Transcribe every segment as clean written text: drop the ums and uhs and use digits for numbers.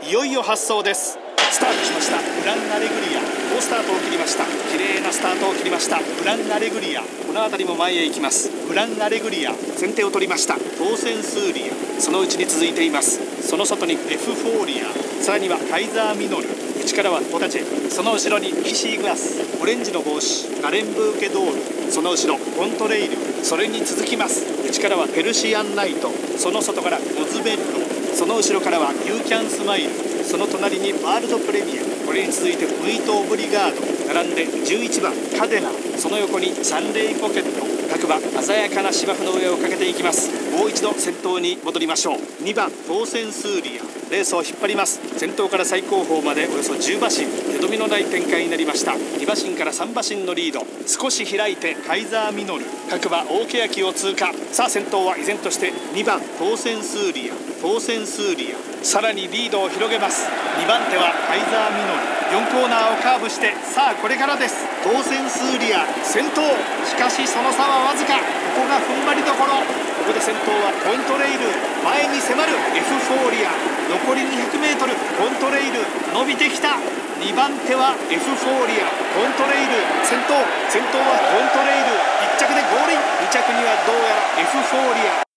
いよいよ発走です。スタートしました。グランアレグリア、好スタートを切りました。綺麗なスタートを切りました。グランアレグリア、この辺りも前へ行きます。グランアレグリア、先手を取りました。当選スーリア、そのうちに続いています。その外にエフフォーリア、さらにはカイザーミノル、内からはポタチェ、その後ろにキシーグラス、オレンジの帽子ガレンブーケドール、その後ろコントレイル、それに続きます。内からはペルシアンナイト、その外からモズベッロ、その後ろからはユーキャンスマイル、その隣にワールドプレミア、これに続いてブイト・オブリガード、並んで11番カデナ、その横にサンレイポケット、各馬鮮やかな芝生の上をかけていきます。もう一度先頭に戻りましょう。2番当選スーリア、レースを引っ張ります。先頭から最後方までおよそ10馬身、手止めのない展開になりました。2馬身から3馬身のリード、少し開いてカイザーミノル、各馬大欅を通過。さあ先頭は依然として2番当選スーリア、当選スーリア、さらにリードを広げます。2番手はカイザーミノル、4コーナーをカーブして、さあこれからです。当選スーリア先頭、しかしその差はわずか。ここが踏ん張りどころ。ここで先頭はコントレイル、前に迫るエフフォーリア、残り 200m、 コントレイル伸びてきた。2番手はエフフォーリア、コントレイル先頭はコントレイル、1着でゴールイン、2着にはどうやらエフフォーリア。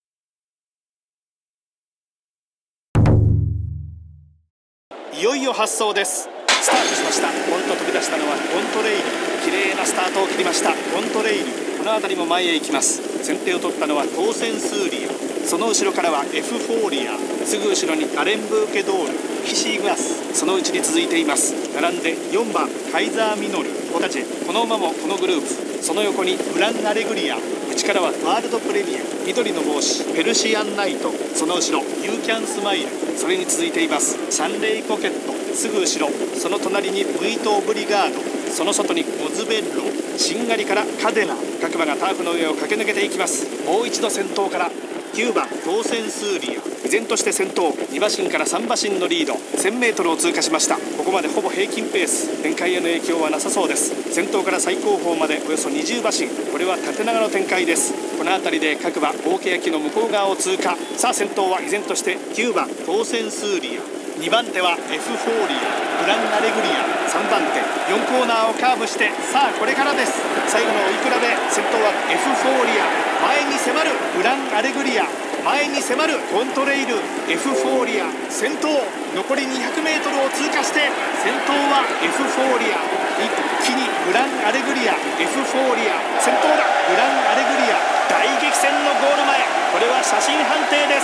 いよいよ発走です。スタートしました。ポンと飛び出したのはコントレイル、綺麗なスタートを切りました。コントレイル、この辺りも前へ行きます。先手を取ったのは当選スーリア、その後ろからはエフフォーリア、すぐ後ろにアレンブーケドール、キシーグラス、そのうちに続いています。並んで4番カイザーミノル、ポタチェ、この馬もこのグループ、その横にグランアレグリア、内からはワールドプレミア、緑の帽子ペルシアンナイト、その後ろユーキャンスマイル、それに続いていますサンレイポケット、すぐ後ろその隣にブイト・オブリガード、その外にモズベッロ、しんがりからカデナ、各馬がターフの上を駆け抜けていきます。もう一度先頭から9番当選スーリア、依然として先頭、2馬身から3馬身のリード、 1000m を通過しました。ここまでほぼ平均ペース、展開への影響はなさそうです。先頭から最後方までおよそ20馬身、これは縦長の展開です。この辺りで各馬大欅の向こう側を通過。さあ先頭は依然として9番当選スーリア、2番手はエフフォーリア、グランアレグリア、3番手4コーナーをカーブして、さあこれからです。最後の追い比べ、先頭はエフフォーリア、前に迫るグランアレグリア、前に迫るコントレイル、エフフォーリア先頭、残り 200m を通過して、先頭はエフフォーリア、一気にグランアレグリア、エフフォーリア先頭だ。グランアレグリア大激戦のゴール前、これは写真判定です。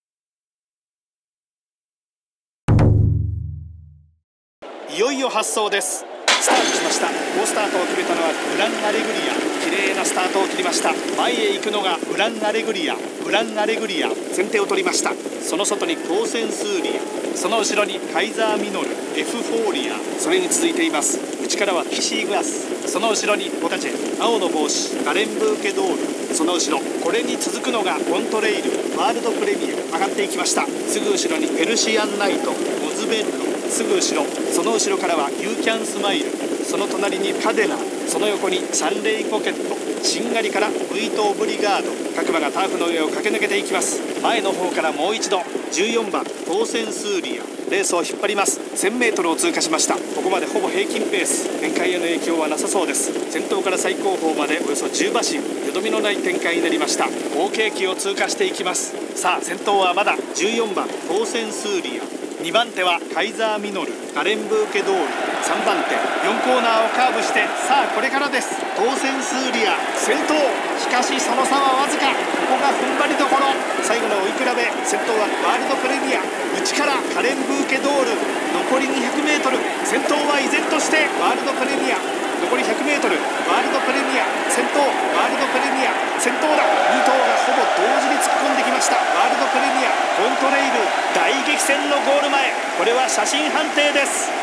いよいよ発走です。スタートしました。好スタートを決めたのはグランアレグリア、綺麗なスタートを切りました。前へ行くのがグランアレグリア、グランアレグリア先手を取りました。その外に当選スーリア、その後ろにカイザーミノル、エフフォーリア、それに続いています。内からはキシーグラス、その後ろにポタチェ、青の帽子ガレンブーケドール、その後ろこれに続くのがコントレイル、ワールドプレミア、上がっていきました。すぐ後ろにペルシアンナイト、モズベッロ、すぐ後ろその後ろからはユーキャンスマイル、その隣にカデナ、その横にサンレイポケット、しんがりからブイト・オブリガード、各馬がターフの上を駆け抜けていきます。前の方からもう一度14番当選スーリア、レースを引っ張ります。 1000m を通過しました。ここまでほぼ平均ペース、展開への影響はなさそうです。先頭から最後方までおよそ10馬身、よどみのない展開になりました。大欅を通過していきます。さあ先頭はまだ14番当選スーリア、2番手はカイザーミノル、ガレンブーケドール、3番手4コーナーをカーブして、さあこれからです。当選スーリア先頭、しかしその差はわずか。ここが踏ん張りどころ。最後の追い比べ、先頭はワールドプレミア、内からカレンブーケドール、残り 200m、 先頭は依然としてワールドプレミア、残り 100m、 ワールドプレミア先頭、ワールドプレミア先頭だ。2頭がほぼ同時に突っ込んできました。ワールドプレミア、コントレイル大激戦のゴール前、これは写真判定です。